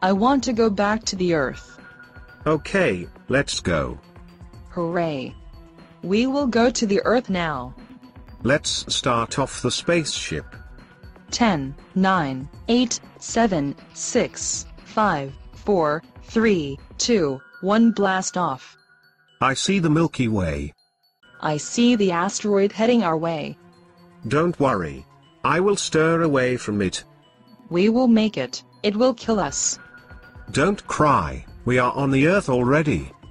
I want to go back to the Earth. Okay, let's go. Hooray! We will go to the Earth now. Let's start off the spaceship. 10, 9, 8, 7, 6, 5, 4, 3, 2, 1 blast off. I see the Milky Way. I see the asteroid heading our way. Don't worry. I will steer away from it. We will make it. It will kill us. Don't cry, we are on the Earth already.